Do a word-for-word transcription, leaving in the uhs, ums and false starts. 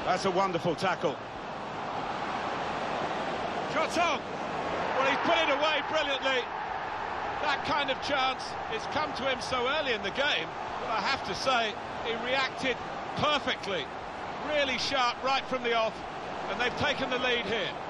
That's a wonderful tackle. Chotong! Well, he's put it away brilliantly. That kind of chance has come to him so early in the game, but I have to say, he reacted perfectly. Really sharp right from the off, and they've taken the lead here.